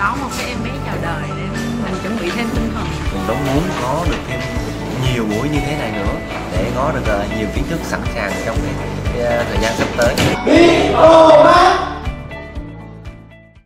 có một cái em bé chào đời để mình chuẩn bị thêm tinh thần. Mình đóng muốn có được thêm nhiều buổi như thế này nữa để có được nhiều kiến thức sẵn sàng trong cái thời gian sắp tới.